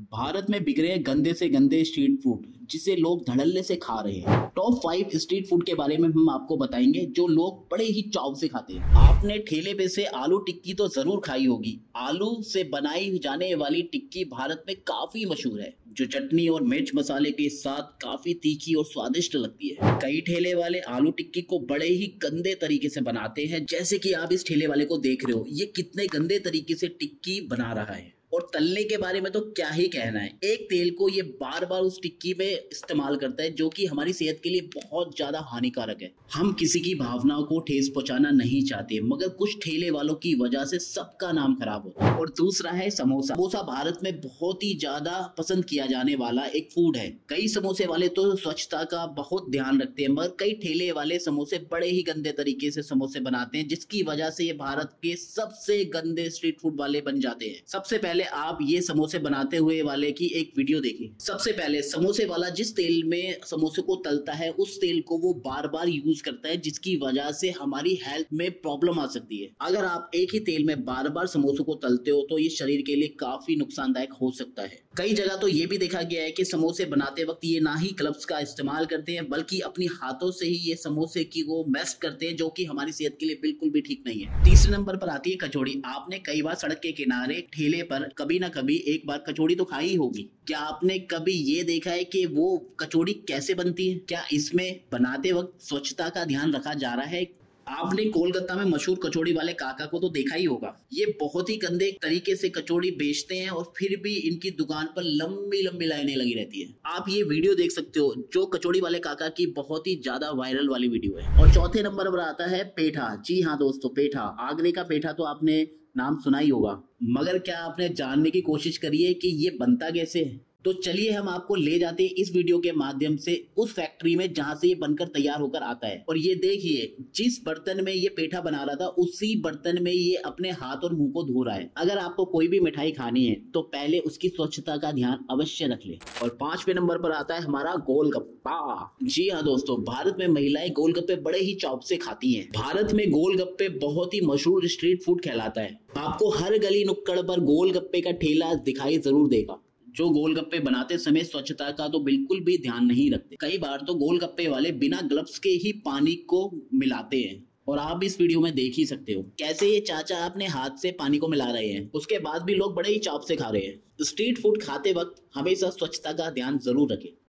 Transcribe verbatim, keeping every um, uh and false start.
भारत में बिक रहे हैं गंदे से गंदे स्ट्रीट फूड जिसे लोग धड़ल्ले से खा रहे हैं। टॉप फाइव स्ट्रीट फूड के बारे में हम आपको बताएंगे जो लोग बड़े ही चाव से खाते हैं। आपने ठेले पे से आलू टिक्की तो जरूर खाई होगी। आलू से बनाई जाने वाली टिक्की भारत में काफी मशहूर है, जो चटनी और मिर्च मसाले के साथ काफी तीखी और स्वादिष्ट लगती है। कई ठेले वाले आलू टिक्की को बड़े ही गंदे तरीके से बनाते हैं, जैसे कि आप इस ठेले वाले को देख रहे हो। ये कितने गंदे तरीके से टिक्की बना रहा है। और तलने के बारे में तो क्या ही कहना है। एक तेल को ये बार बार उस टिक्की में इस्तेमाल करता है, जो कि हमारी सेहत के लिए बहुत ज्यादा हानिकारक है। हम किसी की भावनाओं को ठेस पहुंचाना नहीं चाहते, मगर कुछ ठेले वालों की वजह से सबका नाम खराब होता है। और दूसरा है समोसा। समोसा भारत में बहुत ही ज्यादा पसंद किया जाने वाला एक फूड है। कई समोसे वाले तो स्वच्छता का बहुत ध्यान रखते हैं, मगर कई ठेले वाले समोसे बड़े ही गंदे तरीके से समोसे बनाते हैं, जिसकी वजह से ये भारत के सबसे गंदे स्ट्रीट फूड वाले बन जाते हैं। सबसे पहले आप ये समोसे बनाते हुए वाले की एक वीडियो देखिए। सबसे पहले समोसे वाला जिस तेल में समोसे को तलता है, उस तेल को वो बार बार यूज करता है, जिसकी वजह से हमारी हेल्थ में प्रॉब्लम आ सकती है। अगर आप एक ही तेल में बार बार समोसों को तलते हो तो ये शरीर के लिए काफी नुकसानदायक हो सकता है। कई जगह तो ये भी देखा गया है कि समोसे बनाते वक्त ये ना ही ग्लव्स का इस्तेमाल करते हैं, बल्कि अपनी हाथों से ही ये समोसे की वो मैश करते हैं, जो कि हमारी सेहत के लिए बिल्कुल भी ठीक नहीं है। तीसरे नंबर पर आती है कचौड़ी। आपने कई बार सड़क के किनारे ठेले पर कभी ना कभी एक बार कचौड़ी तो खाई होगी। क्या आपने कभी ये देखा है कि वो कचौड़ी कैसे बनती है? क्या इसमें बनाते वक्त स्वच्छता का ध्यान रखा जा रहा है? आपने कोलकाता में मशहूर कचौड़ी वाले काका को तो देखा ही होगा। ये बहुत ही गंदे तरीके से कचौड़ी बेचते हैं और फिर भी इनकी दुकान पर लंबी लंबी लाइनें लगी रहती है। आप ये वीडियो देख सकते हो, जो कचौड़ी वाले काका की बहुत ही ज्यादा वायरल वाली वीडियो है। और चौथे नंबर पर आता है पेठा। जी हाँ दोस्तों, पेठा। आगरे का पेठा तो आपने नाम सुना ही होगा, मगर क्या आपने जानने की कोशिश करी है कि ये बनता कैसे है? तो चलिए हम आपको ले जाते हैं इस वीडियो के माध्यम से उस फैक्ट्री में जहां से ये बनकर तैयार होकर आता है। और ये देखिए, जिस बर्तन में ये पेठा बना रहा था, उसी बर्तन में ये अपने हाथ और मुंह को धो रहा है। अगर आपको कोई भी मिठाई खानी है तो पहले उसकी स्वच्छता का ध्यान अवश्य रख ले। और पांचवें नंबर पर आता है हमारा गोलगप्पा। जी हाँ दोस्तों, भारत में महिलाएं गोलगप्पे बड़े ही चौक से खाती है। भारत में गोलगप्पे बहुत ही मशहूर स्ट्रीट फूड कहलाता है। आपको हर गली नुक्कड़ पर गोलगप्पे का ठेला दिखाई जरूर देगा, जो गोलगप्पे बनाते समय स्वच्छता का तो बिल्कुल भी ध्यान नहीं रखते। कई बार तो गोलगप्पे वाले बिना ग्लव्स के ही पानी को मिलाते हैं, और आप इस वीडियो में देख ही सकते हो कैसे ये चाचा अपने हाथ से पानी को मिला रहे हैं। उसके बाद भी लोग बड़े ही चाव से खा रहे हैं। स्ट्रीट फूड खाते वक्त हमेशा स्वच्छता का ध्यान जरूर रखें।